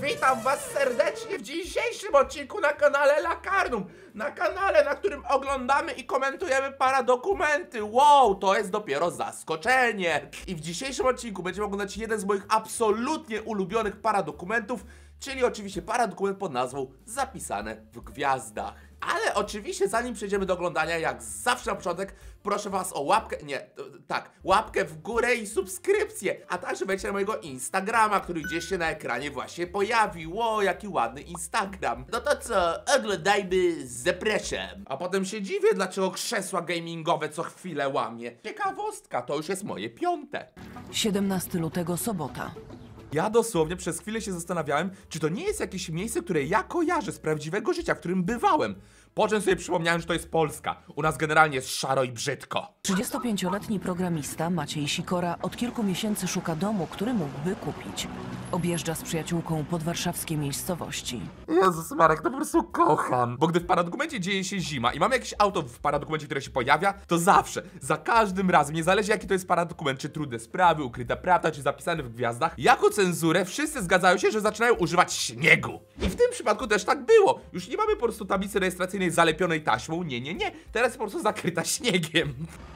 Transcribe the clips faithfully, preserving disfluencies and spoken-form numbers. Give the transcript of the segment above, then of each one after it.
Witam was serdecznie w dzisiejszym odcinku na kanale Lakarnum. Na kanale, na którym oglądamy i komentujemy paradokumenty. Wow, to jest dopiero zaskoczenie. I w dzisiejszym odcinku będziemy oglądać jeden z moich absolutnie ulubionych paradokumentów, czyli oczywiście paradokument pod nazwą Zapisane w gwiazdach. Ale oczywiście zanim przejdziemy do oglądania, jak zawsze na początek, proszę was o łapkę, nie, tak, łapkę w górę i subskrypcję, a także wejdźcie na mojego Instagrama, który gdzieś się na ekranie właśnie pojawił. O, jaki ładny Instagram. No to co, oglądajmy, zapraszam. A potem się dziwię, dlaczego krzesła gamingowe co chwilę łamie. Ciekawostka, to już jest moje piąte. siedemnastego lutego, sobota. Ja dosłownie przez chwilę się zastanawiałem, czy to nie jest jakieś miejsce, które ja kojarzę z prawdziwego życia, w którym bywałem. Po czym sobie przypomniałem, że to jest Polska. U nas generalnie jest szaro i brzydko. trzydziestopięcioletni programista Maciej Sikora od kilku miesięcy szuka domu, który mógłby kupić. Objeżdża z przyjaciółką podwarszawskie miejscowości. Jezus Marek, to po prostu kocham. Bo gdy w paradokumencie dzieje się zima i mamy jakieś auto w paradokumencie, które się pojawia, to zawsze, za każdym razem, niezależnie jaki to jest paradokument, czy trudne sprawy, ukryta prawda, czy zapisane w gwiazdach, jako cenzurę wszyscy zgadzają się, że zaczynają używać śniegu. I w tym przypadku też tak było. Już nie mamy po prostu tablicy rejestracyjnej zalepionej taśmą, nie, nie, nie. Teraz jest po prostu zakryta śniegiem.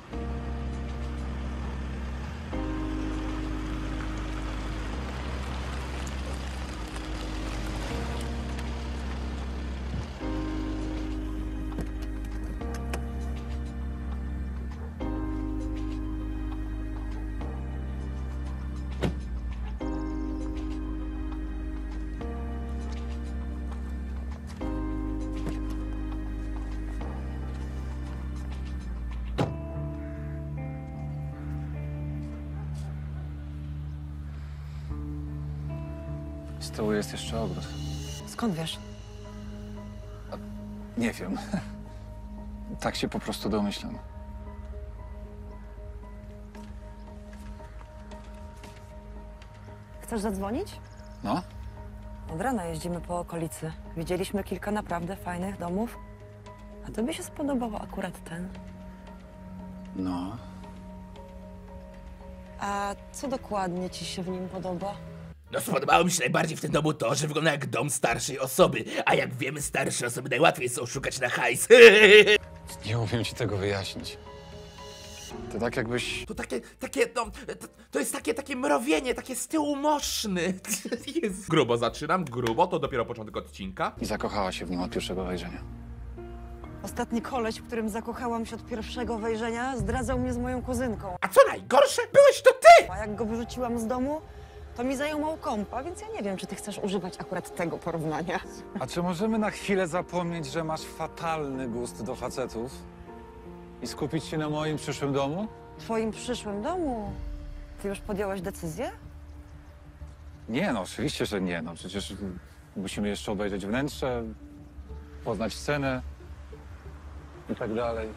Z tyłu jest jeszcze ogród. Skąd wiesz? Nie wiem. Tak się po prostu domyślam. Chcesz zadzwonić? No? Od rana jeździmy po okolicy. Widzieliśmy kilka naprawdę fajnych domów. A tobie się spodobał akurat ten. No. A co dokładnie ci się w nim podoba? No spodobało mi się najbardziej w tym domu to, że wygląda jak dom starszej osoby. A jak wiemy, starsze osoby najłatwiej są szukać na hajs. Nie umiem ci tego wyjaśnić. To tak jakbyś... To takie, takie, no, to, to jest takie, takie mrowienie, takie z tyłu moszny. Jezu. Grubo zaczynam, grubo, to dopiero początek odcinka. I zakochała się w nim od pierwszego wejrzenia. Ostatni koleś, w którym zakochałam się od pierwszego wejrzenia, zdradzał mnie z moją kuzynką. A co najgorsze? Byłeś to ty! A jak go wyrzuciłam z domu, to mi zajął kąpa, więc ja nie wiem, czy ty chcesz używać akurat tego porównania. A czy możemy na chwilę zapomnieć, że masz fatalny gust do facetów i skupić się na moim przyszłym domu? W twoim przyszłym domu? Ty już podjąłeś decyzję? Nie, no oczywiście, że nie. No przecież musimy jeszcze obejrzeć wnętrze, poznać scenę i tak dalej.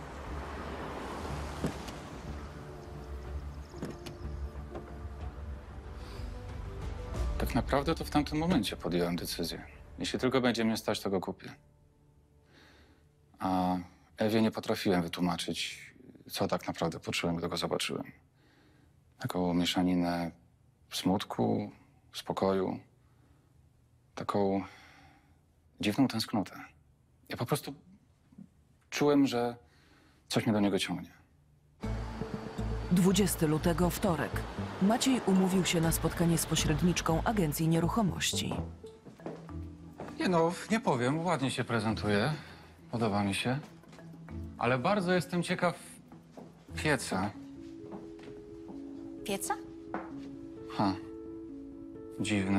Tak naprawdę to w tamtym momencie podjąłem decyzję. Jeśli tylko będzie mnie stać, to go kupię. A Ewie nie potrafiłem wytłumaczyć, co tak naprawdę poczułem, gdy go zobaczyłem. Taką mieszaninę smutku, spokoju, taką dziwną tęsknotę. Ja po prostu czułem, że coś mnie do niego ciągnie. dwudziestego lutego, wtorek. Maciej umówił się na spotkanie z pośredniczką agencji nieruchomości. Nie no, nie powiem, ładnie się prezentuje. Podoba mi się. Ale bardzo jestem ciekaw pieca. Pieca? Ha, dziwne.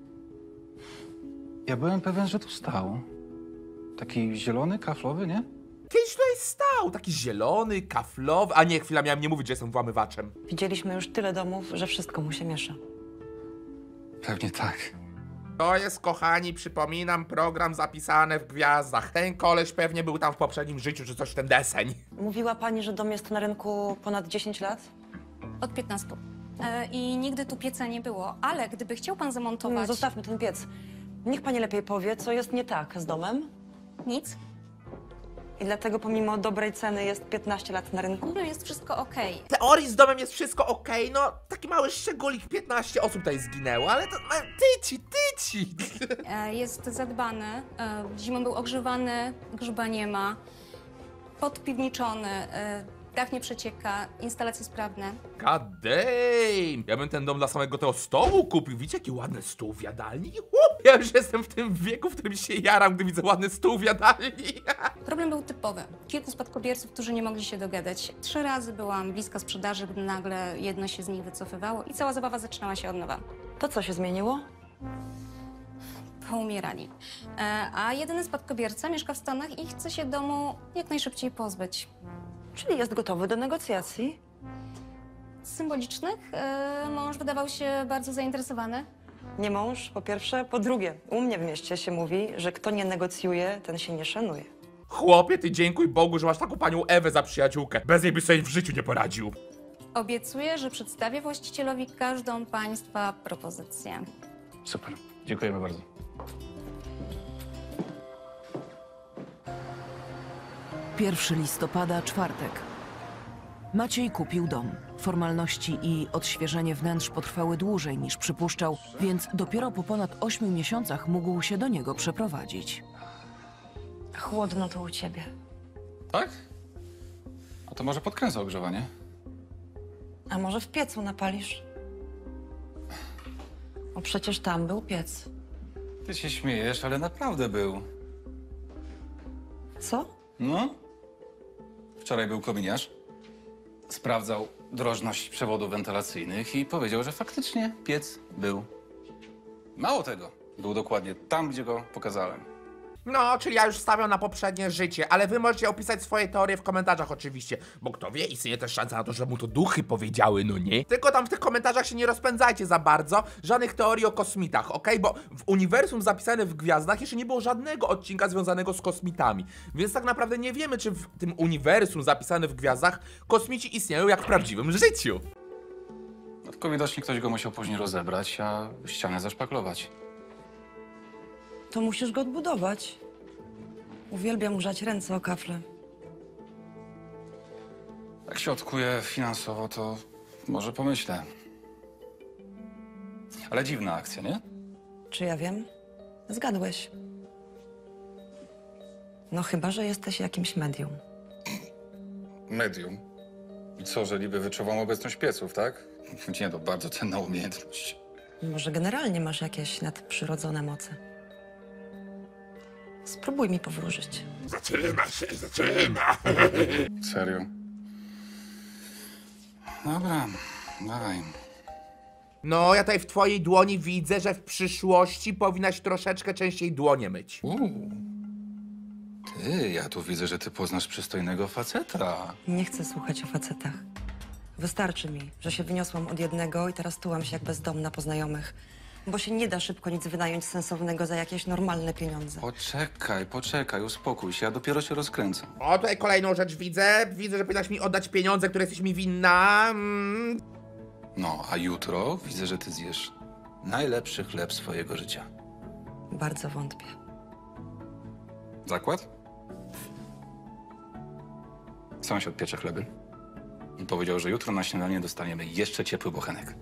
Ja byłem pewien, że tu stał. Taki zielony, kaflowy, nie? Kiedyś tutaj stał, taki zielony, kaflowy. A nie, chwila, miałem nie mówić, że jestem włamywaczem. Widzieliśmy już tyle domów, że wszystko mu się miesza. Pewnie tak. To jest, kochani, przypominam, program Zapisane w gwiazdach. Ten koleś pewnie był tam w poprzednim życiu, czy coś w ten deseń. Mówiła pani, że dom jest na rynku ponad dziesięć lat? Od piętnastu. E, I nigdy tu pieca nie było, ale gdyby chciał pan zamontować... No, zostawmy ten piec. Niech pani lepiej powie, co jest nie tak z domem. Nic. I dlatego pomimo dobrej ceny jest piętnaście lat na rynku? No jest wszystko okej. W teorii z domem jest wszystko okej, no taki mały szczególik, piętnaście osób tutaj zginęło, ale to no, tyci, tyci. E, Jest zadbany, e, zimą był ogrzewany, grzyba nie ma, podpiwniczony, e, dach nie przecieka, instalacje sprawne. God damn! Ja bym ten dom dla samego tego stołu kupił. Widzicie, jaki ładny stół w jadalni? Łup, ja już jestem w tym wieku, w którym się jaram, gdy widzę ładny stół w jadalni. Problem był typowy. Kilku spadkobierców, którzy nie mogli się dogadać. Trzy razy byłam bliska sprzedaży, gdy nagle jedno się z nich wycofywało i cała zabawa zaczynała się od nowa. To co się zmieniło? Poumierali. E, A jedyny spadkobierca mieszka w Stanach i chce się domu jak najszybciej pozbyć. Czyli jest gotowy do negocjacji? Z symbolicznych e, mąż wydawał się bardzo zainteresowany. Nie mąż, po pierwsze. Po drugie, u mnie w mieście się mówi, że kto nie negocjuje, ten się nie szanuje. Chłopie, ty dziękuj Bogu, że masz taką panią Ewę za przyjaciółkę. Bez niej byś sobie w życiu nie poradził. Obiecuję, że przedstawię właścicielowi każdą państwa propozycję. Super. Dziękujemy bardzo. pierwszego listopada, czwartek. Maciej kupił dom. Formalności i odświeżenie wnętrz potrwały dłużej niż przypuszczał, więc dopiero po ponad ośmiu miesiącach mógł się do niego przeprowadzić. Chłodno to u ciebie. Tak? A to może podkręcę ogrzewanie? A może w piecu napalisz? O, przecież tam był piec. Ty się śmiejesz, ale naprawdę był. Co? No? Wczoraj był kominiarz. Sprawdzał drożność przewodów wentylacyjnych i powiedział, że faktycznie piec był. Mało tego, był dokładnie tam, gdzie go pokazałem. No, czyli ja już stawiam na poprzednie życie, ale wy możecie opisać swoje teorie w komentarzach oczywiście, bo kto wie, istnieje też szansa na to, że mu to duchy powiedziały, no nie? Tylko tam w tych komentarzach się nie rozpędzajcie za bardzo, żadnych teorii o kosmitach, okej? Bo w uniwersum zapisane w gwiazdach jeszcze nie było żadnego odcinka związanego z kosmitami, więc tak naprawdę nie wiemy, czy w tym uniwersum zapisane w gwiazdach kosmici istnieją jak w prawdziwym życiu. No, tylko widocznie ktoś go musiał później rozebrać, a ścianę zaszpaklować. To musisz go odbudować. Uwielbiam grzać ręce o kafle. Jak się odkuje finansowo, to może pomyślę. Ale dziwna akcja, nie? Czy ja wiem? Zgadłeś. No chyba, że jesteś jakimś medium. Medium. I co, że niby wyczuwam obecność pieców, tak? Nie, to bardzo cenna umiejętność. Może generalnie masz jakieś nadprzyrodzone moce. Spróbuj mi powróżyć. Zaczyna się, zaczyna! Serio? Dobra, dawaj. No, ja tutaj w twojej dłoni widzę, że w przyszłości powinnaś troszeczkę częściej dłonie myć. Uuu. Ty, ja tu widzę, że ty poznasz przystojnego faceta. Nie chcę słuchać o facetach. Wystarczy mi, że się wyniosłam od jednego i teraz tułam się jak bezdomna po znajomych. Bo się nie da szybko nic wynająć sensownego za jakieś normalne pieniądze. Poczekaj, poczekaj, uspokój się, ja dopiero się rozkręcam. O, tutaj kolejną rzecz widzę. Widzę, że powinnaś mi oddać pieniądze, które jesteś mi winna. Mm. No, a jutro widzę, że ty zjesz najlepszy chleb swojego życia. Bardzo wątpię. Zakład? Sąsiad piecze chleby. I powiedział, że jutro na śniadanie dostaniemy jeszcze ciepły bochenek.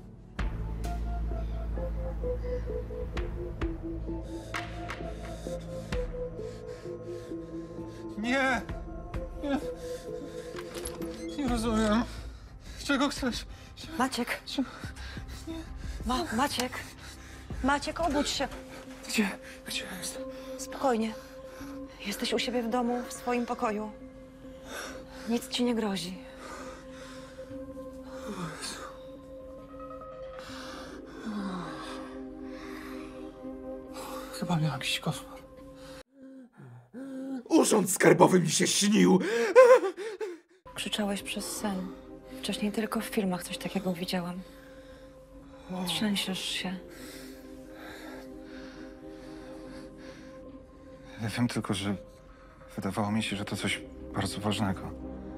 Nie! Nie! Nie rozumiem. Czego chcesz? Maciek! Ma Maciek! Maciek, obudź się! Gdzie? Gdzie jest? Spokojnie. Jesteś u siebie w domu, w swoim pokoju. Nic ci nie grozi. Chyba miał jakiś koszmar. Urząd skarbowy mi się śnił. Krzyczałeś przez sen. Wcześniej tylko w filmach coś takiego widziałam. Trzęsiesz się. Ja wiem tylko, że wydawało mi się, że to coś bardzo ważnego.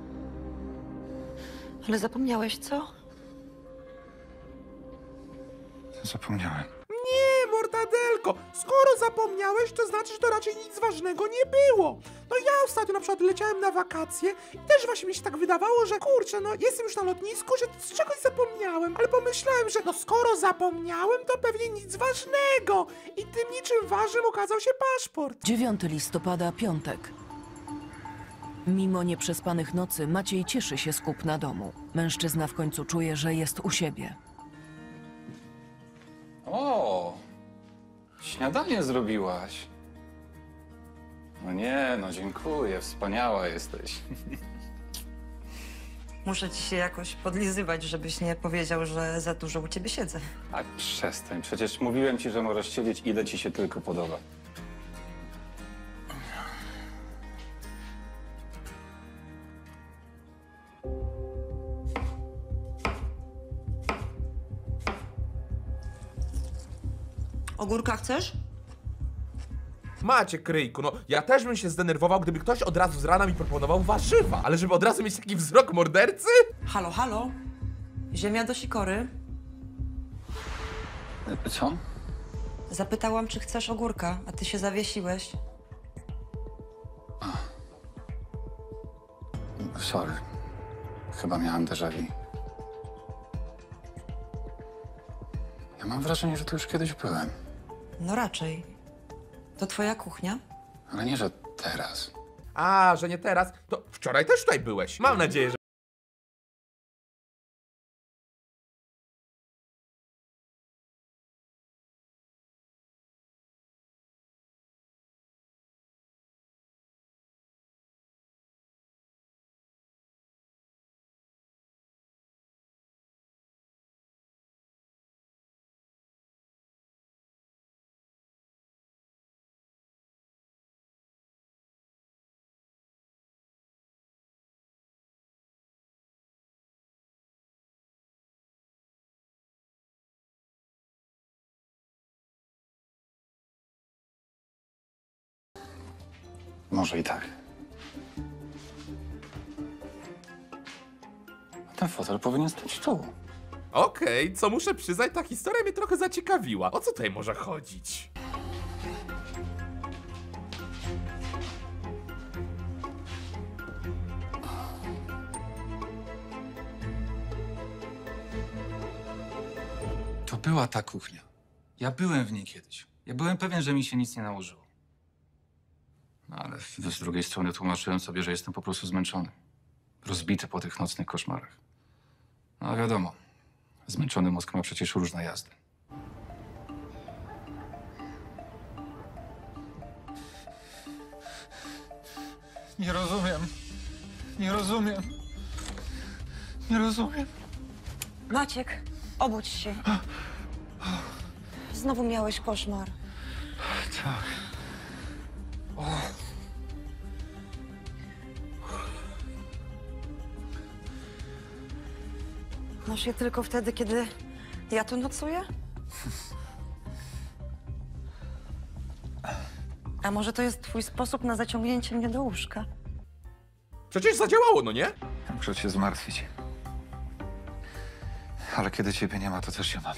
Ale zapomniałeś, co? Zapomniałem. Nie, mortadelko, tylko, skoro zapomniałeś, to znaczy, że to raczej nic ważnego nie było. No ja ostatnio na przykład leciałem na wakacje i też właśnie mi się tak wydawało, że kurczę, no jestem już na lotnisku, że z czegoś zapomniałem, ale pomyślałem, że no skoro zapomniałem, to pewnie nic ważnego. I tym niczym ważnym okazał się paszport. dziewiątego listopada, piątek. Mimo nieprzespanych nocy Maciej cieszy się z kupna domu. Mężczyzna w końcu czuje, że jest u siebie. O, śniadanie zrobiłaś. No nie, no dziękuję, wspaniała jesteś. Muszę ci się jakoś podlizywać, żebyś nie powiedział, że za dużo u ciebie siedzę. A przestań, przecież mówiłem ci, że możesz siedzieć, ile ci się tylko podoba. Ogórka chcesz? Macie, Kryjku, no ja też bym się zdenerwował, gdyby ktoś od razu z rana mi proponował warzywa, ale żeby od razu mieć taki wzrok mordercy? Halo, halo? Ziemia do sikory? Co? Zapytałam, czy chcesz ogórka, a ty się zawiesiłeś. Sorry, chyba miałem déjà vu. Ja mam wrażenie, że tu już kiedyś byłem, No raczej. To twoja kuchnia? ale nie, że teraz. A, że nie teraz, to wczoraj też tutaj byłeś. Mam nadzieję, że... Może i tak. A ten fotel powinien stać tu. Okej, co muszę przyznać, ta historia mnie trochę zaciekawiła. O co tutaj może chodzić? To była ta kuchnia. Ja byłem w niej kiedyś. Ja byłem pewien, że mi się nic nie nałożyło. No ale z drugiej strony tłumaczyłem sobie, że jestem po prostu zmęczony. Rozbity po tych nocnych koszmarach. No a wiadomo, zmęczony mózg ma przecież różne jazdy. Nie rozumiem. Nie rozumiem. Nie rozumiem. Maciek, obudź się. Znowu miałeś koszmar. Tak. Masz je tylko wtedy, kiedy ja tu nocuję? A może to jest twój sposób na zaciągnięcie mnie do łóżka? Przecież zadziałało, no nie? Muszę się zmartwić. Ale kiedy ciebie nie ma, to też się mam.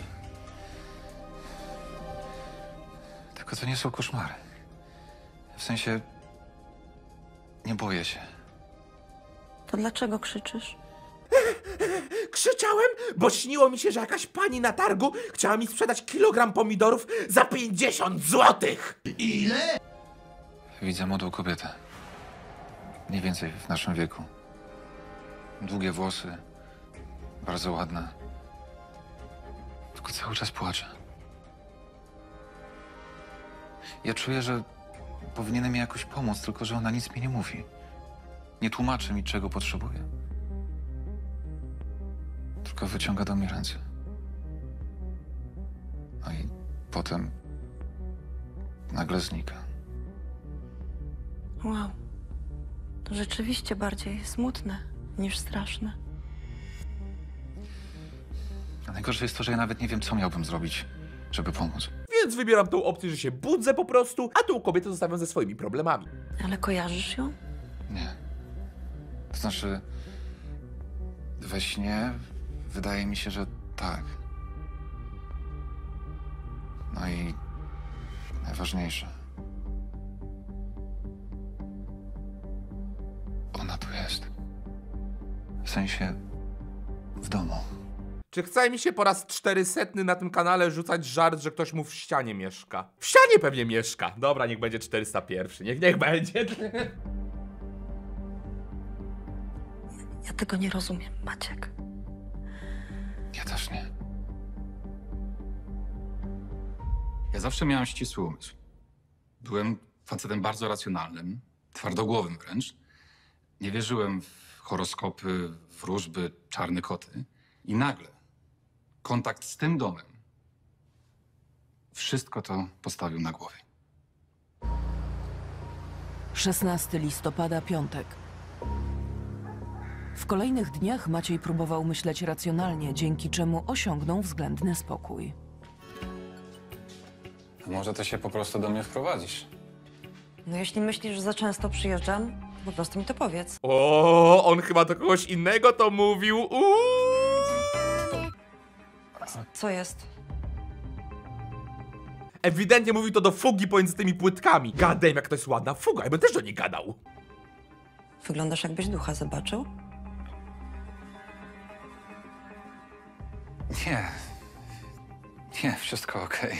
Tylko to nie są koszmary. W sensie... nie boję się. To dlaczego krzyczysz? Krzyczałem, bo śniło mi się, że jakaś pani na targu chciała mi sprzedać kilogram pomidorów za pięćdziesiąt złotych. Widzę młodą kobietę. Mniej więcej w naszym wieku. Długie włosy. Bardzo ładna. Tylko cały czas płacze. Ja czuję, że powinienem jej jakoś pomóc, tylko że ona nic mi nie mówi. Nie tłumaczy mi, czego potrzebuje. Tylko wyciąga do mnie ręce. No i potem nagle znika. Wow. To rzeczywiście bardziej smutne niż straszne. A najgorsze jest to, że ja nawet nie wiem, co miałbym zrobić, żeby pomóc. Więc wybieram tą opcję, że się budzę po prostu, a tą kobietę zostawiam ze swoimi problemami. Ale kojarzysz ją? Nie. To znaczy, we śnie wydaje mi się, że tak. No i najważniejsze. Ona tu jest. W sensie w domu. Czy chce mi się po raz czterysetny na tym kanale rzucać żart, że ktoś mu w ścianie mieszka? W ścianie pewnie mieszka. Dobra, niech będzie czterysta jeden. Niech, niech będzie. Ja tego nie rozumiem, Maciek. Ja też nie. Ja zawsze miałem ścisły umysł. Byłem facetem bardzo racjonalnym, twardogłowym wręcz. Nie wierzyłem w horoskopy, wróżby, czarne koty. I nagle kontakt z tym domem wszystko to postawił na głowie. szesnastego listopada, piątek. W kolejnych dniach Maciej próbował myśleć racjonalnie, dzięki czemu osiągnął względny spokój. A może ty się po prostu do mnie wprowadzisz? No jeśli myślisz, że za często przyjeżdżam, to po prostu mi to powiedz. O, on chyba do kogoś innego to mówił. Uuu. Co jest? Ewidentnie mówił to do fugi pomiędzy tymi płytkami. Gadaj, jak to jest ładna fuga, ja bym też do niej gadał. Wyglądasz, jakbyś ducha zobaczył? Nie. Nie, wszystko okej.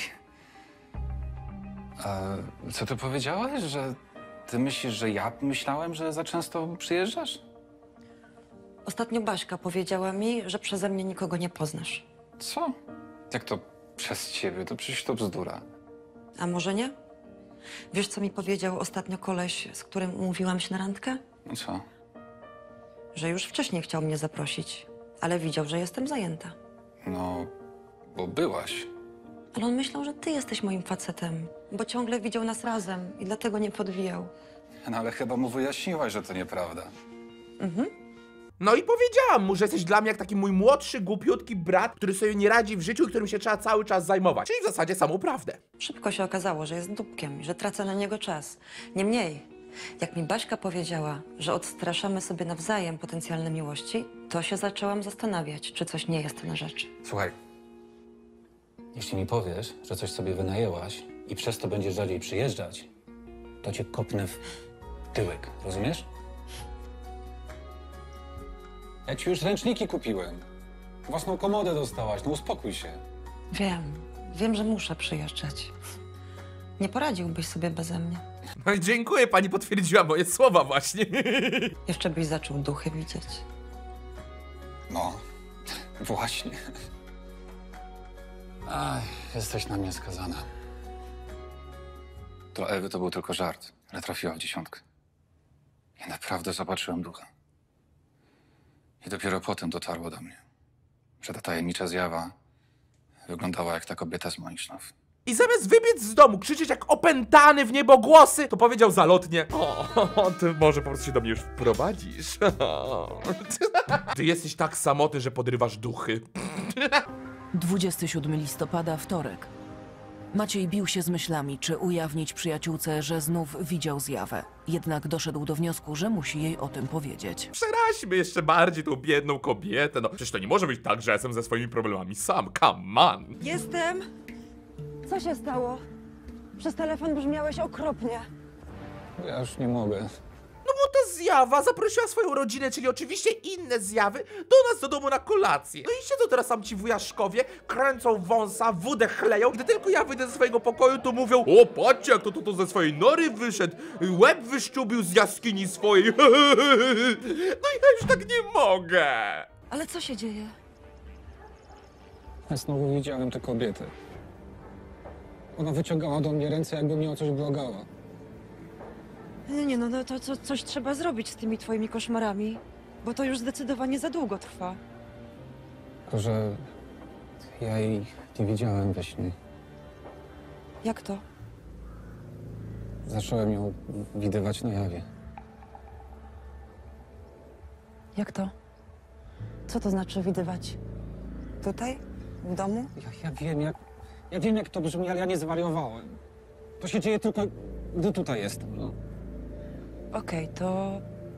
A co ty powiedziałaś, że ty myślisz, że ja myślałem, że za często przyjeżdżasz? Ostatnio Baśka powiedziała mi, że przeze mnie nikogo nie poznasz. Co? Jak to przez ciebie? To przecież to bzdura. A może nie? Wiesz, co mi powiedział ostatnio koleś, z którym umówiłam się na randkę? No co? Że już wcześniej chciał mnie zaprosić, ale widział, że jestem zajęta. No, bo byłaś. Ale on myślał, że ty jesteś moim facetem, bo ciągle widział nas razem i dlatego nie podwijał. No ale chyba mu wyjaśniłaś, że to nieprawda. Mhm. No i powiedziałam mu, że jesteś dla mnie jak taki mój młodszy, głupiutki brat, który sobie nie radzi w życiu i którym się trzeba cały czas zajmować. Czyli w zasadzie samą prawdę. Szybko się okazało, że jest dupkiem i że tracę na niego czas. Niemniej, jak mi Baśka powiedziała, że odstraszamy sobie nawzajem potencjalne miłości, to się zaczęłam zastanawiać, czy coś nie jest na rzeczy. Słuchaj, jeśli mi powiesz, że coś sobie wynajęłaś i przez to będziesz rzadziej przyjeżdżać, to cię kopnę w tyłek, rozumiesz? Ja ci już ręczniki kupiłem. Własną komodę dostałaś, no uspokój się. Wiem, wiem, że muszę przyjeżdżać. Nie poradziłbyś sobie beze mnie. No i dziękuję, pani potwierdziła moje słowa właśnie. Jeszcze byś zaczął duchy widzieć. No, właśnie. Ach, jesteś na mnie skazana. Dla Ewy to był tylko żart, ale trafiła w dziesiątkę. Ja naprawdę zobaczyłem ducha. I dopiero potem dotarło do mnie, że ta tajemnicza zjawa wyglądała jak ta kobieta z moich snów. I zamiast wybiec z domu, krzyczeć jak opętany w niebogłosy, to powiedział zalotnie: o, ty może po prostu się do mnie już wprowadzisz. Ty jesteś tak samotny, że podrywasz duchy. dwudziestego siódmego listopada, wtorek. Maciej bił się z myślami, czy ujawnić przyjaciółce, że znów widział zjawę. Jednak doszedł do wniosku, że musi jej o tym powiedzieć. Przeraźmy jeszcze bardziej tą biedną kobietę. No przecież to nie może być tak, że jestem ze swoimi problemami sam. Come on. Jestem! Co się stało? Przez telefon brzmiałeś okropnie. Ja już nie mogę. No bo ta zjawa zaprosiła swoją rodzinę, czyli oczywiście inne zjawy, do nas do domu na kolację. No i siedzą teraz tam ci wujaszkowie, kręcą wąsa, wódę chleją. Gdy tylko ja wyjdę ze swojego pokoju, to mówią: o, patrzcie, jak to, to, to ze swojej nory wyszedł, łeb wyszczubił z jaskini swojej. No i ja już tak nie mogę. Ale co się dzieje? Ja znowu widziałem tę kobietę. Ona wyciągała do mnie ręce, jakby mnie o coś błagała. Nie, nie, no, no to, to coś trzeba zrobić z tymi twoimi koszmarami, bo to już zdecydowanie za długo trwa. Tylko, że ja jej nie widziałem we śnie. Jak to? Zacząłem ją widywać na jawie. Jak to? Co to znaczy widywać? Tutaj? W domu? Ja, ja wiem, jak, ja wiem, jak to brzmi, ale ja nie zwariowałem. To się dzieje tylko, gdy tutaj jestem. No. Okej, to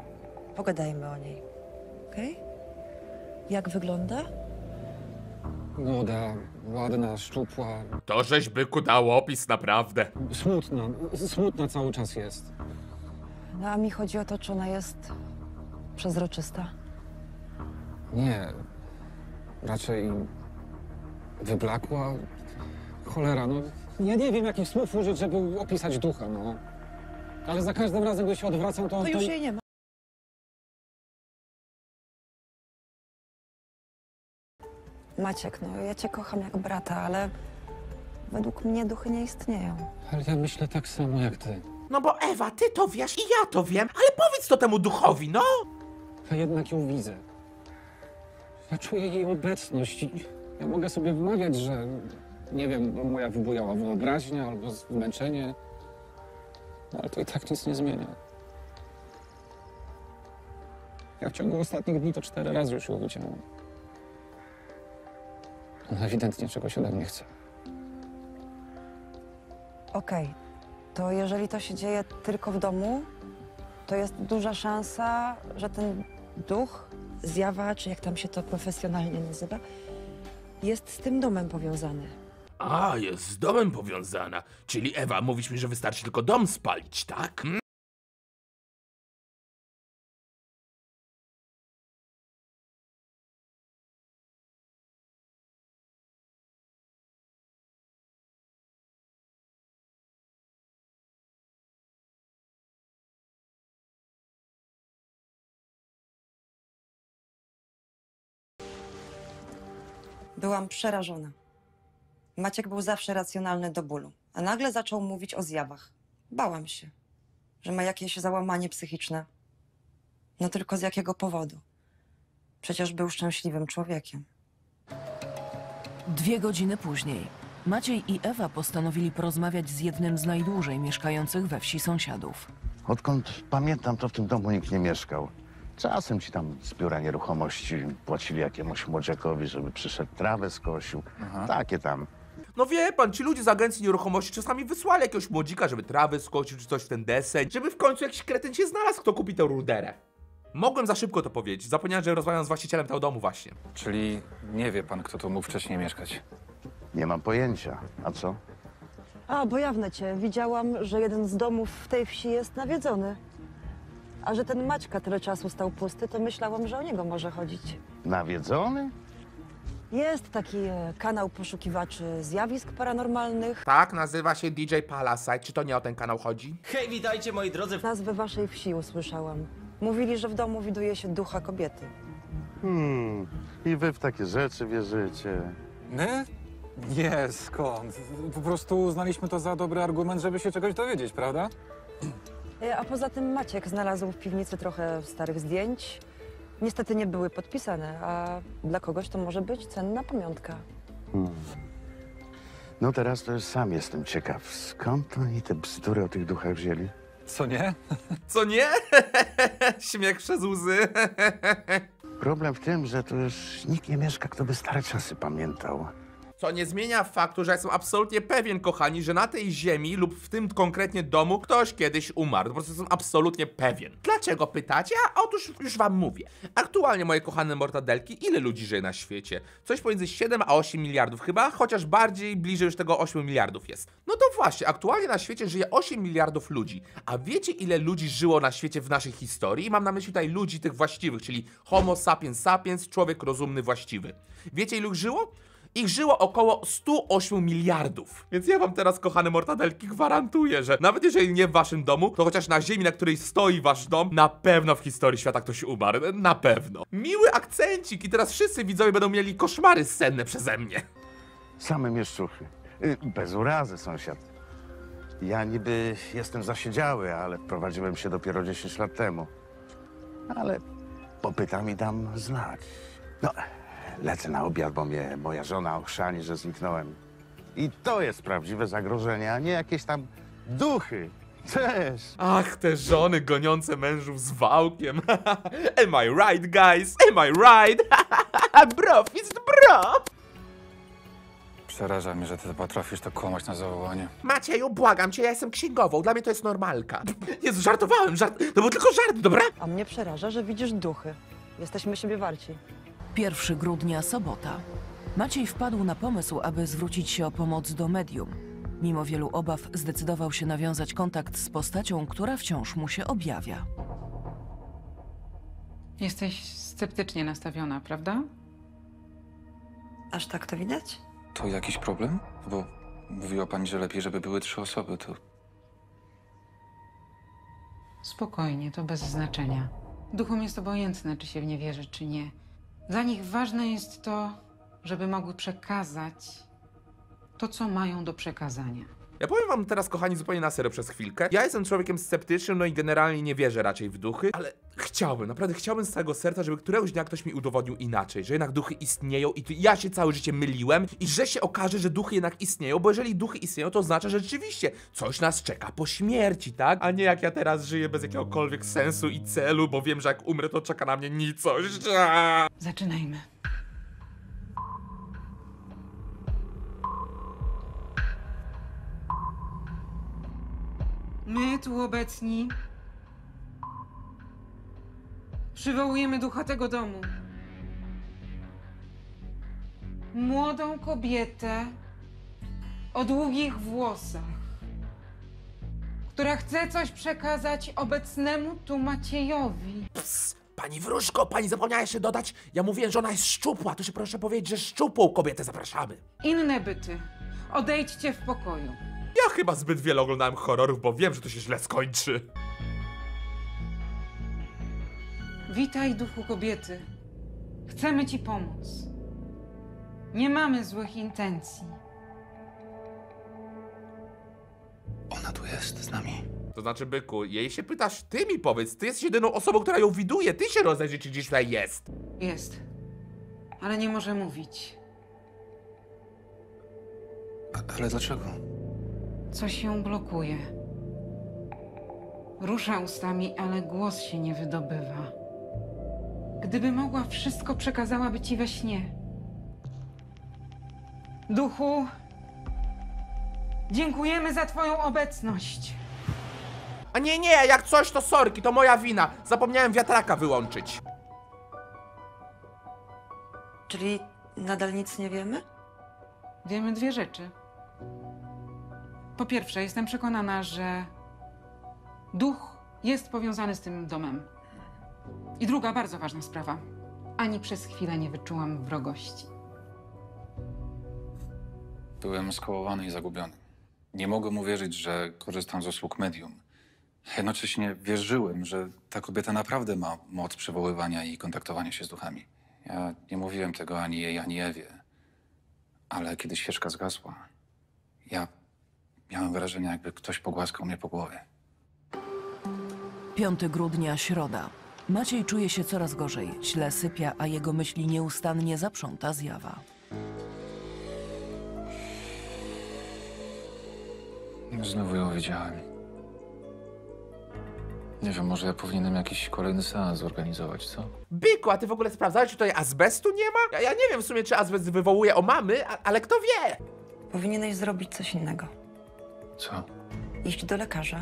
pogadajmy o niej. Okej? Jak wygląda? Młoda, ładna, szczupła, To żeś byku dał opis, naprawdę. smutna. Smutna cały czas jest. No a mi chodzi o to, czy ona jest przezroczysta. Nie. Raczej wyblakła. Cholera, no. Ja nie wiem, jakich słów użyć, żeby opisać ducha, no. Ale za każdym razem, gdy się odwracam, to... To już jej nie ma. Maciek, no ja cię kocham jak brata, ale według mnie duchy nie istnieją. Ale ja myślę tak samo jak ty. No bo Ewa, ty to wiesz i ja to wiem, ale powiedz to temu duchowi, no! A jednak ją widzę. Ja czuję jej obecność i ja mogę sobie wmawiać, że nie wiem, moja wybujała wyobraźnia albo zmęczenie, no, ale to i tak nic nie zmienia. Ja w ciągu ostatnich dni to cztery razy już ją widziałem. Ona ewidentnie czegoś ode mnie chce. Okej, to jeżeli to się dzieje tylko w domu, to jest duża szansa, że ten duch, zjawa, czy jak tam się to profesjonalnie nazywa, jest z tym domem powiązany. A, jest z domem powiązana. Czyli Ewa, mówisz mi, że wystarczy tylko dom spalić, tak? Hmm? Byłam przerażona. Maciek był zawsze racjonalny do bólu, a nagle zaczął mówić o zjawach. Bałam się, że ma jakieś załamanie psychiczne. No tylko z jakiego powodu? Przecież był szczęśliwym człowiekiem. Dwie godziny później Maciej i Ewa postanowili porozmawiać z jednym z najdłużej mieszkających we wsi sąsiadów. Odkąd pamiętam, to w tym domu nikt nie mieszkał. Czasem ci tam z biura nieruchomości płacili jakiemuś młodziakowi, żeby przyszedł trawę skosił. Takie tam. No wie pan, ci ludzie z agencji nieruchomości czasami wysłali jakiegoś młodzika, żeby trawy skosił czy coś w ten deseń, żeby w końcu jakiś kretyn się znalazł, kto kupi tę ruderę. Mogłem za szybko to powiedzieć, zapomniałem, że rozmawiam z właścicielem tego domu właśnie. Czyli nie wie pan, kto tu mógł wcześniej mieszkać? Nie mam pojęcia. A co? A, bo ja w necie widziałam, że jeden z domów w tej wsi jest nawiedzony. A że ten Maćka tyle czasu stał pusty, to myślałam, że o niego może chodzić. Nawiedzony? Jest taki e, kanał poszukiwaczy zjawisk paranormalnych. Tak, nazywa się D J Palasite, czy to nie o ten kanał chodzi? Hej, witajcie moi drodzy. Nazwę waszej wsi usłyszałam. Mówili, że w domu widuje się ducha kobiety. Hmm. I wy w takie rzeczy wierzycie. My? Nie, skąd? Po prostu uznaliśmy to za dobry argument, żeby się czegoś dowiedzieć, prawda? E, A poza tym Maciek znalazł w piwnicy trochę starych zdjęć. Niestety nie były podpisane, a dla kogoś to może być cenna pamiątka. Hmm. No teraz to już sam jestem ciekaw, skąd oni te bzdury o tych duchach wzięli? Co nie? Co nie? Śmiech przez łzy. Problem w tym, że tu już nikt nie mieszka, kto by stare czasy pamiętał. Co nie zmienia faktu, że jestem absolutnie pewien, kochani, że na tej ziemi lub w tym konkretnie domu ktoś kiedyś umarł. Po prostu jestem absolutnie pewien. Dlaczego pytacie? A otóż już wam mówię. Aktualnie, moje kochane mortadelki, ile ludzi żyje na świecie? Coś pomiędzy siedem a osiem miliardów chyba, chociaż bardziej bliżej już tego ośmiu miliardów jest. No to właśnie, aktualnie na świecie żyje osiem miliardów ludzi. A wiecie, ile ludzi żyło na świecie w naszej historii? Mam na myśli tutaj ludzi tych właściwych, czyli homo sapiens sapiens, człowiek rozumny właściwy. Wiecie, ilu ich żyło? Ich żyło około sto osiem miliardów. Więc ja wam teraz, kochane mortadelki, gwarantuję, że nawet jeżeli nie w waszym domu, to chociaż na ziemi, na której stoi wasz dom, na pewno w historii świata ktoś umarł. Na pewno. Miły akcencik i teraz wszyscy widzowie będą mieli koszmary senne przeze mnie. Same mieszczuchy. Y, Bez urazy, sąsiad. Ja niby jestem zasiedziały, ale wprowadziłem się dopiero dziesięć lat temu. Ale popytam i dam znać. No, lecę na obiad, bo mnie moja żona ochrzani, że zniknąłem. I to jest prawdziwe zagrożenie, a nie jakieś tam duchy. Cześć! Ach, te żony goniące mężów z wałkiem. Am I right, guys? Am I right? Bro, fist bro! Przeraża mnie, że ty potrafisz to kłamać na zawołanie. Macieju, błagam cię, ja jestem księgową, dla mnie to jest normalka. Jezu, żartowałem, żart... to był tylko żart, dobra? A mnie przeraża, że widzisz duchy. Jesteśmy siebie warci. pierwszego grudnia, sobota. Maciej wpadł na pomysł, aby zwrócić się o pomoc do medium. Mimo wielu obaw zdecydował się nawiązać kontakt z postacią, która wciąż mu się objawia. Jesteś sceptycznie nastawiona, prawda? Aż tak to widać? To jakiś problem? Bo mówiła pani, że lepiej, żeby były trzy osoby, to... Spokojnie, to bez znaczenia. Duchom jest obojętne, czy się w nie wierzy, czy nie. Dla nich ważne jest to, żeby mogły przekazać to, co mają do przekazania. Ja powiem wam teraz, kochani, zupełnie na serio przez chwilkę. Ja jestem człowiekiem sceptycznym, no i generalnie nie wierzę raczej w duchy, ale chciałbym, naprawdę chciałbym z całego serca, żeby któregoś dnia ktoś mi udowodnił inaczej, że jednak duchy istnieją i tu ja się całe życie myliłem i że się okaże, że duchy jednak istnieją, bo jeżeli duchy istnieją, to oznacza, że rzeczywiście coś nas czeka po śmierci, tak? A nie jak ja teraz żyję bez jakiegokolwiek sensu i celu, bo wiem, że jak umrę, to czeka na mnie nicość. Zaczynajmy. My tu obecni przywołujemy ducha tego domu. Młodą kobietę o długich włosach, która chce coś przekazać obecnemu tu Maciejowi. Ps, pani wróżko, pani zapomniała jeszcze dodać, ja mówiłem, że ona jest szczupła, to się proszę powiedzieć, że szczupłą kobietę zapraszamy. Inne byty, odejdźcie w pokoju. Ja chyba zbyt wiele oglądałem horrorów, bo wiem, że to się źle skończy. Witaj, duchu kobiety. Chcemy ci pomóc. Nie mamy złych intencji. Ona tu jest z nami. To znaczy, byku, jej się pytasz, ty mi powiedz, ty jesteś jedyną osobą, która ją widuje, ty się rozejrzyj, czy gdzieś tutaj jest. Jest, ale nie może mówić. A, ale dlaczego? Coś ją blokuje. Rusza ustami, ale głos się nie wydobywa. Gdyby mogła, wszystko przekazałaby ci we śnie. Duchu, dziękujemy za twoją obecność. A nie, nie, jak coś to sorki, to moja wina. Zapomniałem wiatraka wyłączyć. Czyli nadal nic nie wiemy? Wiemy dwie rzeczy. Po pierwsze, jestem przekonana, że duch jest powiązany z tym domem. I druga bardzo ważna sprawa. Ani przez chwilę nie wyczułam wrogości. Byłem skołowany i zagubiony. Nie mogłem uwierzyć, że korzystam z usług medium. Jednocześnie wierzyłem, że ta kobieta naprawdę ma moc przywoływania i kontaktowania się z duchami. Ja nie mówiłem tego ani jej, ani Ewie. Ale kiedy świeczka zgasła, ja miałem wrażenie, jakby ktoś pogłaskał mnie po głowie. piątego grudnia, środa. Maciej czuje się coraz gorzej. Źle sypia, a jego myśli nieustannie zaprząta zjawa. Znowu ją widziałem. Nie wiem, może ja powinienem jakiś kolejny seans zorganizować, co? Byku, a ty w ogóle sprawdzałeś, czy tutaj azbestu nie ma? Ja, ja nie wiem w sumie, czy azbest wywołuje omamy, a, ale kto wie? Powinieneś zrobić coś innego. Co? Iść do lekarza.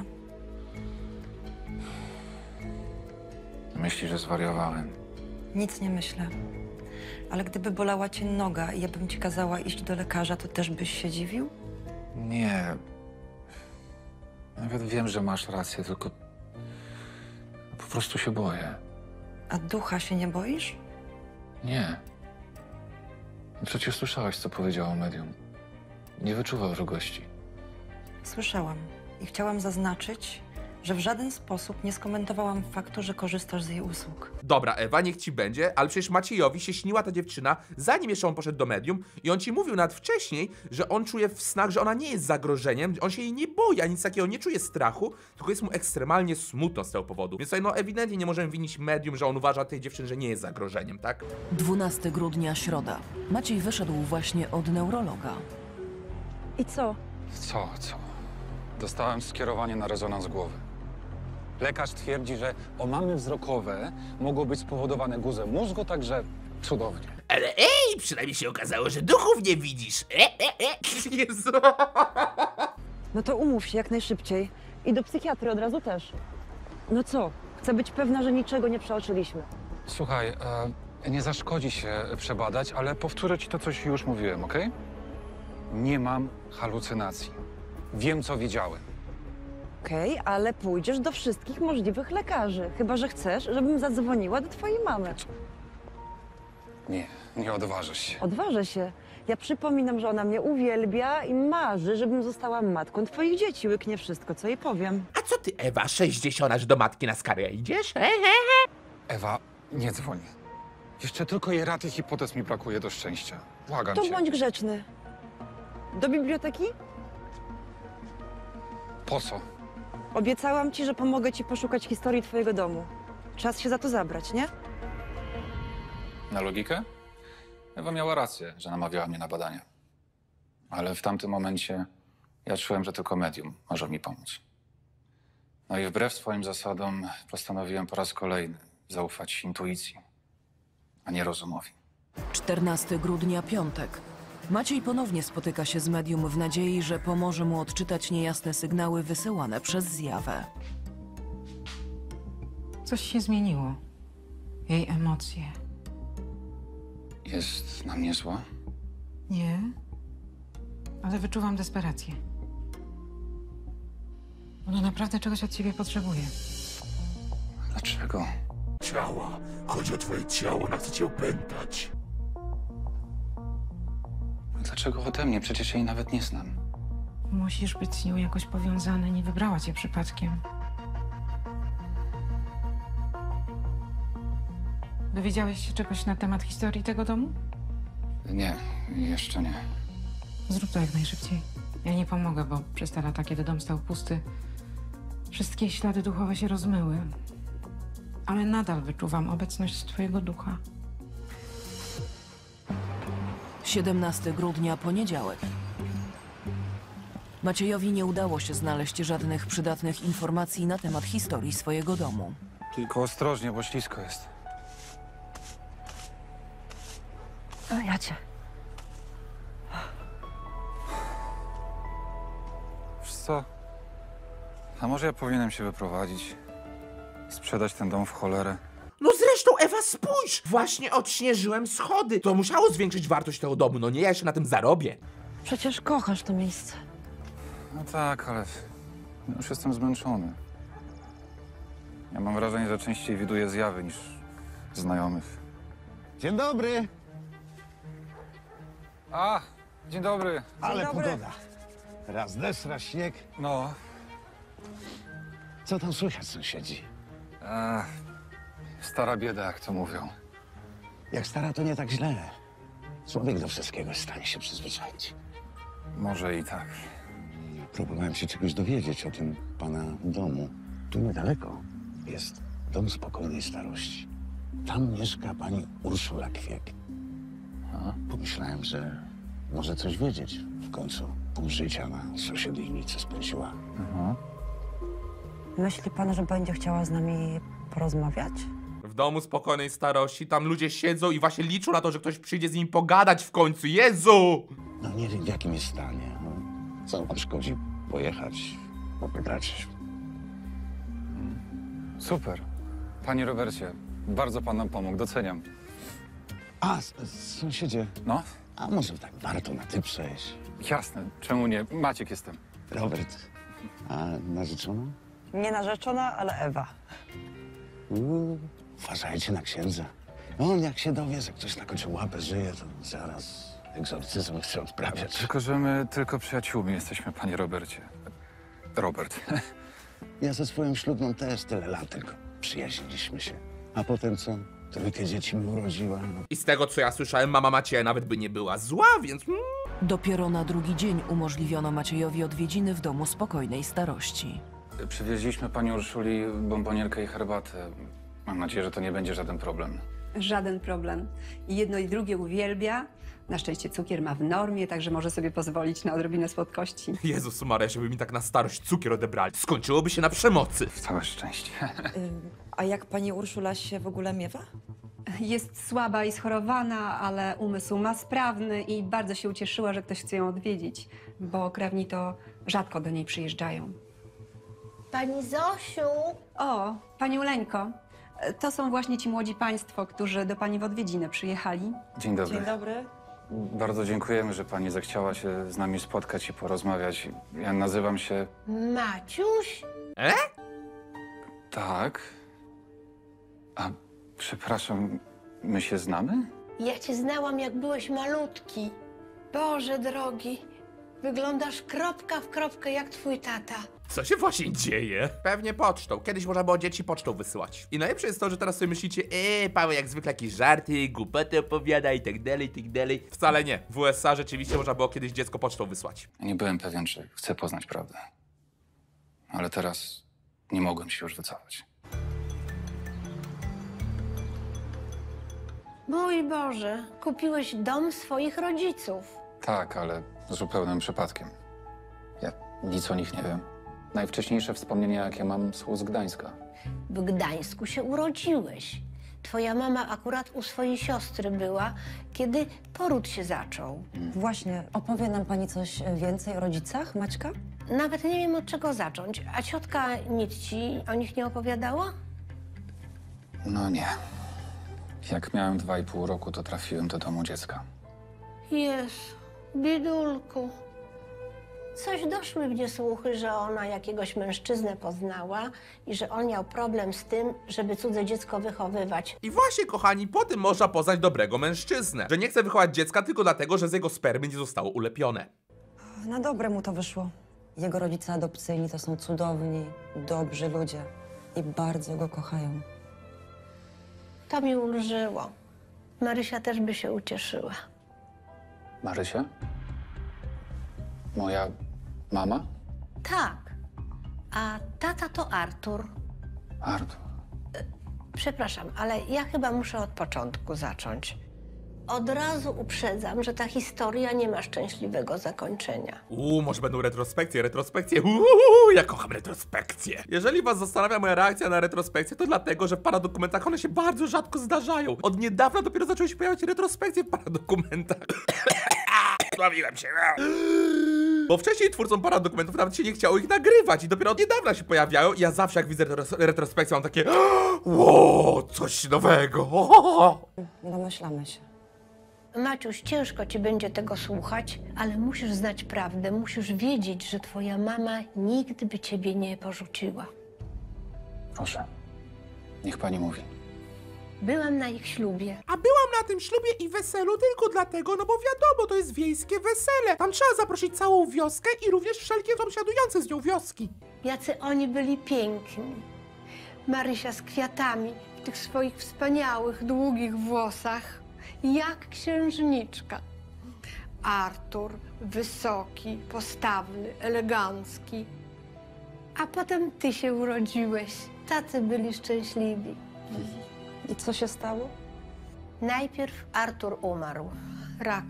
Myślisz, że zwariowałem? Nic nie myślę. Ale gdyby bolała cię noga i ja bym ci kazała iść do lekarza, to też byś się dziwił? Nie. Nawet wiem, że masz rację, tylko po prostu się boję. A ducha się nie boisz? Nie. Przecież słyszałaś, co powiedziało medium. Nie wyczuwał wrogości. Słyszałam i chciałam zaznaczyć, że w żaden sposób nie skomentowałam faktu, że korzystasz z jej usług. Dobra, Ewa, niech ci będzie, ale przecież Maciejowi się śniła ta dziewczyna, zanim jeszcze on poszedł do medium i on ci mówił nawet wcześniej, że on czuje w snach, że ona nie jest zagrożeniem, on się jej nie boi, ani nic takiego, nie czuje strachu, tylko jest mu ekstremalnie smutno z tego powodu. Więc tutaj no ewidentnie nie możemy winić medium, że on uważa tej dziewczyny, że nie jest zagrożeniem, tak? dwunastego grudnia, środa. Maciej wyszedł właśnie od neurologa. I co? Co, co? Dostałem skierowanie na rezonans głowy. Lekarz twierdzi, że omamy wzrokowe mogą być spowodowane guzem mózgu, także cudownie. Ale ej, przynajmniej się okazało, że duchów nie widzisz. E, e, e. Jezu. No to umów się jak najszybciej. I do psychiatry od razu też. No co? Chcę być pewna, że niczego nie przeoczyliśmy. Słuchaj, e, Nie zaszkodzi się przebadać, ale powtórzę ci to, co ci już mówiłem, okej? Nie mam halucynacji. Wiem, co widziałem. Okej, ale pójdziesz do wszystkich możliwych lekarzy. Chyba że chcesz, żebym zadzwoniła do twojej mamy. Nie, nie odważysz się. Odważę się. Ja przypominam, że ona mnie uwielbia i marzy, żebym została matką twoich dzieci. Łyknie wszystko, co jej powiem. A co ty, Ewa, sześćdziesiąt do matki na skarę idziesz? He, he, he. Ewa, nie dzwoń. Jeszcze tylko jeraty hipotez mi brakuje do szczęścia. Błagam To cię. bądź grzeczny. Do biblioteki? Po co? Obiecałam ci, że pomogę ci poszukać historii twojego domu. Czas się za to zabrać, nie? Na logikę? Ewa miała rację, że namawiała mnie na badania. Ale w tamtym momencie ja czułem, że tylko medium może mi pomóc. No i wbrew swoim zasadom postanowiłem po raz kolejny zaufać intuicji, a nie rozumowi. czternastego grudnia, piątek. Maciej ponownie spotyka się z medium w nadziei, że pomoże mu odczytać niejasne sygnały wysyłane przez zjawę. Coś się zmieniło. Jej emocje. Jest na mnie zła? Nie, ale wyczuwam desperację. Ona naprawdę czegoś od ciebie potrzebuje. Dlaczego? Ciała. Chodzi o twoje ciało, ona chce cię opętać. Dlaczego ode mnie? Przecież jej nawet nie znam. Musisz być z nią jakoś powiązany, nie wybrała cię przypadkiem. Dowiedziałeś się czegoś na temat historii tego domu? Nie, jeszcze nie. Zrób to jak najszybciej. Ja nie pomogę, bo przez te lata, kiedy dom stał pusty, wszystkie ślady duchowe się rozmyły. Ale nadal wyczuwam obecność twojego ducha. siedemnastego grudnia, poniedziałek. Maciejowi nie udało się znaleźć żadnych przydatnych informacji na temat historii swojego domu. Tylko ostrożnie, bo ślisko jest. O, ja cię. Wiesz co? A może ja powinienem się wyprowadzić? Sprzedać ten dom w cholerę? No zresztą, Ewa, spójrz! Właśnie odśnieżyłem schody. To musiało zwiększyć wartość tego domu. No nie, ja się na tym zarobię. Przecież kochasz to miejsce. No tak, ale już jestem zmęczony. Ja mam wrażenie, że częściej widuję zjawy niż znajomych. Dzień dobry. A, dzień dobry. Ale dobry. pogoda. Raz deszcz, raz śnieg. No, Co tam słychać, sąsiedzi? e, stara bieda, jak to mówią. Jak stara, to nie tak źle. Człowiek do wszystkiego jest w stanie się przyzwyczaić. Może i tak. Próbowałem się czegoś dowiedzieć o tym pana domu. Tu niedaleko jest Dom Spokojnej Starości. Tam mieszka pani Urszula Kwiek. A? Pomyślałem, że może coś wiedzieć. W końcu pół życia na sąsiednicy spędziła. Mhm. Myśli pan, że będzie chciała z nami porozmawiać? W domu spokojnej starości tam ludzie siedzą i właśnie liczą na to, że ktoś przyjdzie z nimi pogadać w końcu. Jezu! No nie wiem, w jakim jest stanie. No, co wam szkodzi pojechać, popytać? Super. Panie Robercie, bardzo pan nam pomógł, doceniam. A, s- s- sąsiedzie, No, a może tak warto na ty przejść? jasne, czemu nie? Maciek jestem. Robert, a narzeczona? Nie narzeczona, ale Ewa. Uuu, uważajcie na księdza. On jak się dowie, że ktoś na końcu łapę żyje, to zaraz egzorcyzm chce odprawiać. Tylko, że my tylko przyjaciółmi jesteśmy, panie Robercie. Robert. Ja ze swoją ślubną też tyle lat tylko przyjaźniliśmy się. A potem co? Trójkę dzieci mi urodziła. No, I z tego, co ja słyszałem, mama Macieja nawet by nie była zła, więc... mm. Dopiero na drugi dzień umożliwiono Maciejowi odwiedziny w domu spokojnej starości. Przywieźliśmy pani Urszuli bombonierkę i herbatę. Mam nadzieję, że to nie będzie żaden problem. Żaden problem. I jedno i drugie uwielbia. Na szczęście cukier ma w normie, także może sobie pozwolić na odrobinę słodkości. Jezus Maria, żeby mi tak na starość cukier odebrali. Skończyłoby się na przemocy. Całe szczęście. A jak pani Urszula się w ogóle miewa? Jest słaba i schorowana, ale umysł ma sprawny i bardzo się ucieszyła, że ktoś chce ją odwiedzić, bo krewni to rzadko do niej przyjeżdżają. Pani Zosiu, O, pani Uleńko, To są właśnie ci młodzi państwo, którzy do pani w odwiedziny przyjechali. Dzień dobry. Dzień dobry. Bardzo dziękujemy, że pani zechciała się z nami spotkać i porozmawiać. Ja nazywam się... Maciuś? E? Tak. A przepraszam, my się znamy? Ja cię znałam, jak byłeś malutki. Boże drogi, wyglądasz kropka w kropkę jak twój tata. Co się właśnie dzieje? Pewnie pocztą. Kiedyś można było dzieci pocztą wysyłać. I najlepsze jest to, że teraz sobie myślicie, eee, Paweł jak zwykle jakieś żarty, głupoty opowiada i tak dalej, i tak dalej. Wcale nie. W U S A rzeczywiście można było kiedyś dziecko pocztą wysłać. Ja nie byłem pewien, czy chcę poznać prawdę. Ale teraz nie mogłem się już wycofać. Mój Boże, kupiłeś dom swoich rodziców. Tak, ale zupełnym przypadkiem. Ja nic o nich nie wiem. Najwcześniejsze wspomnienia, jakie mam, są z Gdańska. W Gdańsku się urodziłeś. Twoja mama akurat u swojej siostry była, kiedy poród się zaczął. Właśnie, opowie nam pani coś więcej o rodzicach Maćka? Nawet nie wiem, od czego zacząć. A ciotka nic ci o nich nie opowiadała? No nie. Jak miałem dwa i pół roku, to trafiłem do domu dziecka. Jezu, biedulku. Coś doszły mnie słuchy, że ona jakiegoś mężczyznę poznała i że on miał problem z tym, żeby cudze dziecko wychowywać. I właśnie, kochani, po tym można poznać dobrego mężczyznę. Że nie chce wychować dziecka tylko dlatego, że z jego spermy nie zostało ulepione. Na dobre mu to wyszło. Jego rodzice adopcyjni to są cudowni, dobrzy ludzie i bardzo go kochają. To mi ulżyło. Marysia też by się ucieszyła. Marysia? Moja mama? Tak. A tata to Artur. Artur. Przepraszam, ale ja chyba muszę od początku zacząć. Od razu uprzedzam, że ta historia nie ma szczęśliwego zakończenia. Uuu, może będą retrospekcje, retrospekcje. Uuu, ja kocham retrospekcje. Jeżeli was zastanawia moja reakcja na retrospekcje, to dlatego, że w paradokumentach one się bardzo rzadko zdarzają. Od niedawna dopiero zaczęły się pojawiać retrospekcje w paradokumentach. Sławiłem się. Bo wcześniej twórcom paradokumentów nawet się nie chciało ich nagrywać i dopiero od niedawna się pojawiają i ja zawsze jak widzę retros retrospekcję mam takie wow, coś nowego. Domyślamy się. Maciuś, ciężko ci będzie tego słuchać, ale musisz znać prawdę. Musisz wiedzieć, że twoja mama nigdy by ciebie nie porzuciła. Proszę, niech pani mówi. Byłam na ich ślubie. A byłam na tym ślubie i weselu tylko dlatego, no bo wiadomo, to jest wiejskie wesele. Tam trzeba zaprosić całą wioskę i również wszelkie sąsiadujące z nią wioski. Jacy oni byli piękni. Marysia z kwiatami w tych swoich wspaniałych, długich włosach. Jak księżniczka. Artur, wysoki, postawny, elegancki. A potem ty się urodziłeś. Tacy byli szczęśliwi. I co się stało? Najpierw Artur umarł. Rak.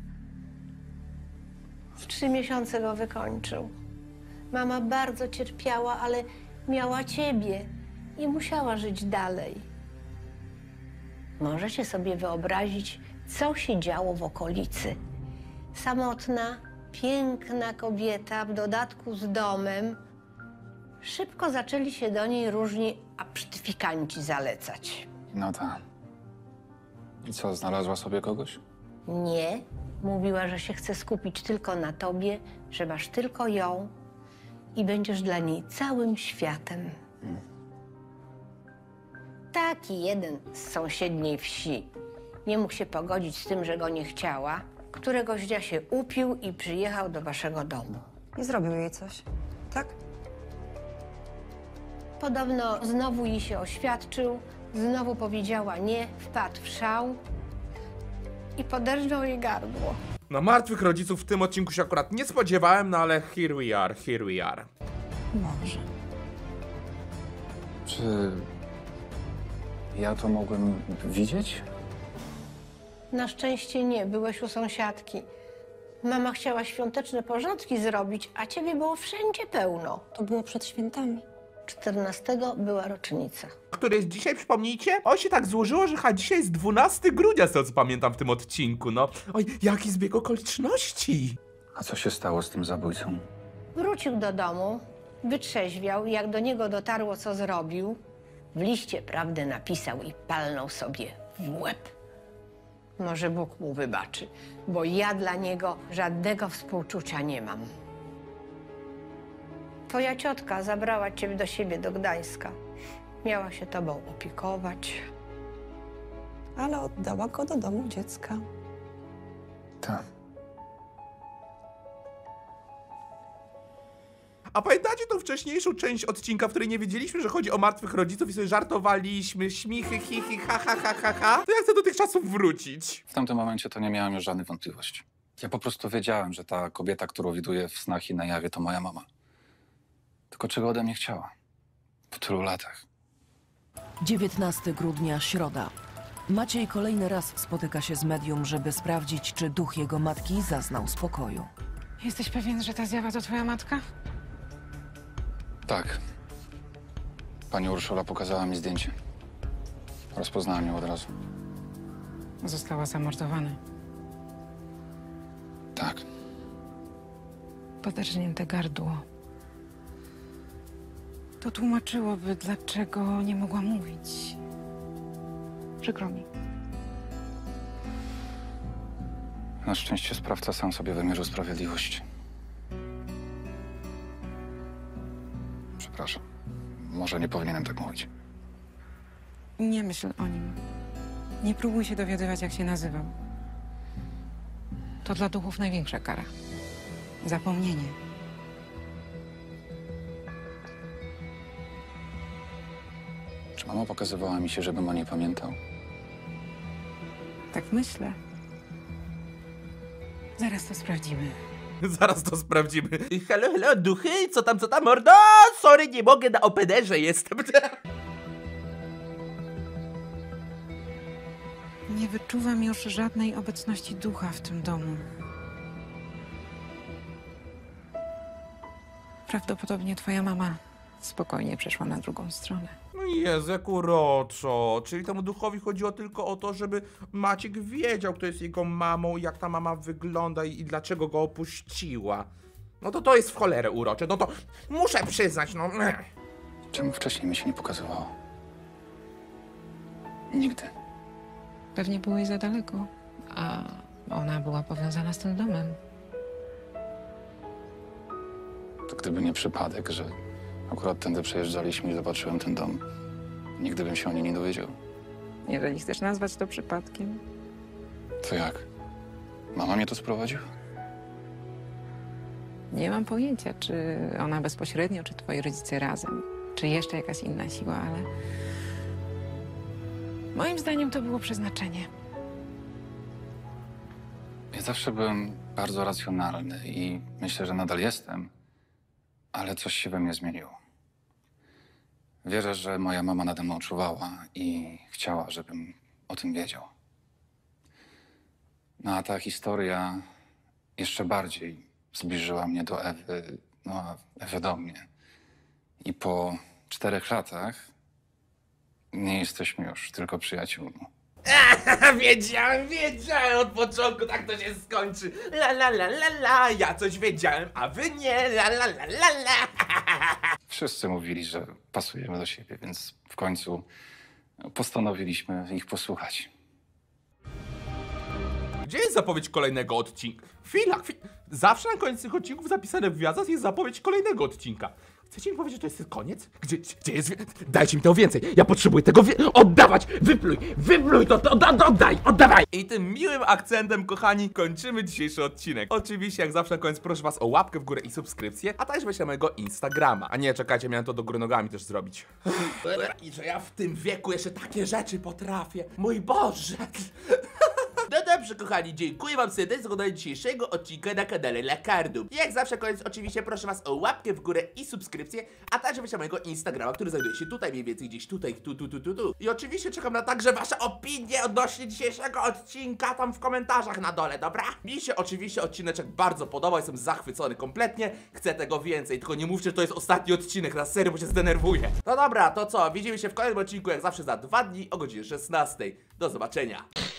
W trzy miesiące go wykończył. Mama bardzo cierpiała, ale miała ciebie i musiała żyć dalej. Możecie sobie wyobrazić, co się działo w okolicy. Samotna, piękna kobieta, w dodatku z domem. Szybko zaczęli się do niej różni absztyfikanci zalecać. No tak. I co, znalazła sobie kogoś? Nie, mówiła, że się chce skupić tylko na tobie, że masz tylko ją i będziesz dla niej całym światem. Hmm. Taki jeden z sąsiedniej wsi nie mógł się pogodzić z tym, że go nie chciała. Któregoś dnia się upił i przyjechał do waszego domu. I zrobił jej coś, tak? Podobno znowu jej się oświadczył, znowu powiedziała nie, wpadł w szał i poderżnął jej gardło. No martwych rodziców w tym odcinku się akurat nie spodziewałem, no ale here we are, here we are. Może. Czy ja to mogłem widzieć? Na szczęście nie, byłeś u sąsiadki. Mama chciała świąteczne porządki zrobić, a ciebie było wszędzie pełno. To było przed świętami. czternastego była rocznica. Który jest dzisiaj, przypomnijcie? O, się tak złożyło, że chyba dzisiaj jest dwunastego grudnia, z tego co pamiętam w tym odcinku, no. Oj, jaki zbieg okoliczności. A co się stało z tym zabójcą? Wrócił do domu, wytrzeźwiał, jak do niego dotarło, co zrobił, w liście prawdę napisał i palnął sobie w łeb. Może Bóg mu wybaczy, bo ja dla niego żadnego współczucia nie mam. Twoja ciotka zabrała cię do siebie do Gdańska. Miała się tobą opiekować. Ale oddała go do domu dziecka. Tak. A pamiętacie tą wcześniejszą część odcinka, w której nie wiedzieliśmy, że chodzi o martwych rodziców i sobie żartowaliśmy, śmichy, hi, ha, ha, ha, ha, ha? To ja chcę do tych czasów wrócić. W tamtym momencie to nie miałem już żadnych wątpliwości. Ja po prostu wiedziałem, że ta kobieta, którą widuję w snach i na jawie, to moja mama. Tylko czego ode mnie chciała? Po tylu latach. dziewiętnastego grudnia, środa. Maciej kolejny raz spotyka się z medium, żeby sprawdzić, czy duch jego matki zaznał spokoju. Jesteś pewien, że ta zjawa to twoja matka? Tak. Pani Urszula pokazała mi zdjęcie. Rozpoznałem ją od razu. Została zamordowana. Tak. Poderżnięte gardło. To tłumaczyłoby, dlaczego nie mogła mówić. Przykro mi. Na szczęście sprawca sam sobie wymierzył sprawiedliwość. Przepraszam. Może nie powinienem tak mówić. Nie myśl o nim. Nie próbuj się dowiadywać, jak się nazywał. To dla duchów największa kara. Zapomnienie. Czy mama pokazywała mi się, żebym o niej pamiętał? Tak myślę. Zaraz to sprawdzimy. Zaraz to sprawdzimy. Halo, halo, duchy? Co tam, co tam, mordo? Sorry, nie mogę, na opederze jestem. Nie wyczuwam już żadnej obecności ducha w tym domu. Prawdopodobnie twoja mama spokojnie przeszła na drugą stronę. No Jezu, jak uroczo. Czyli temu duchowi chodziło tylko o to, żeby Maciek wiedział, kto jest jego mamą, jak ta mama wygląda i, i dlaczego go opuściła. No to to jest w cholerę urocze. No to muszę przyznać, no. Czemu wcześniej mi się nie pokazywało? Nigdy. Pewnie byłeś za daleko, a ona była powiązana z tym domem. To gdyby nie przypadek, że akurat tędy przejeżdżaliśmy i zobaczyłem ten dom, nigdy bym się o niej nie dowiedział. Jeżeli chcesz nazwać to przypadkiem. To jak? Mama mnie tu sprowadziła? Nie mam pojęcia, czy ona bezpośrednio, czy twoi rodzice razem, czy jeszcze jakaś inna siła, ale moim zdaniem to było przeznaczenie. Ja zawsze byłem bardzo racjonalny i myślę, że nadal jestem, ale coś się we mnie zmieniło. Wierzę, że moja mama nade mną czuwała i chciała, żebym o tym wiedział. No a ta historia jeszcze bardziej zbliżyła mnie do Ewy, no a Ewę do mnie. I po czterech latach nie jesteśmy już tylko przyjaciółmi. Wiedziałem, wiedziałem od początku, tak to się skończy. La la la la la, ja coś wiedziałem, a wy nie. La la la la la. Wszyscy mówili, że pasujemy do siebie, więc w końcu postanowiliśmy ich posłuchać. Gdzie jest zapowiedź kolejnego odcinka? Chwila, chwila. Zawsze na końcu tych odcinków zapisane w gwiazdach jest zapowiedź kolejnego odcinka. Chcecie mi powiedzieć, że to jest koniec? Gdzie, gdzie jest... Dajcie mi tego więcej! Ja potrzebuję tego wie... Oddawać! Wypluj! Wypluj to! to oddaj! Oddawaj! I tym miłym akcentem, kochani, kończymy dzisiejszy odcinek. Oczywiście, jak zawsze na koniec proszę was o łapkę w górę i subskrypcję, a także weźcie mojego Instagrama. A nie, czekajcie, miałem to do góry nogami też zrobić. I że ja w tym wieku jeszcze takie rzeczy potrafię. Mój Boże! No dobrze, kochani, dziękuję wam serdecznie za oglądanie dzisiejszego odcinka na kanale Lakardum. I jak zawsze, koniec, oczywiście proszę was o łapkę w górę i subskrypcję, a także weźcie mojego Instagrama, który znajduje się tutaj, mniej więcej gdzieś tutaj, tu, tu, tu, tu, tu. I oczywiście czekam na także wasze opinie odnośnie dzisiejszego odcinka tam w komentarzach na dole, dobra? Mi się oczywiście odcineczek bardzo podobał, jestem zachwycony kompletnie, chcę tego więcej, tylko nie mówcie, że to jest ostatni odcinek, na serio, bo się zdenerwuję. No dobra, to co, widzimy się w kolejnym odcinku, jak zawsze za dwa dni o godzinie szesnastej. Do zobaczenia.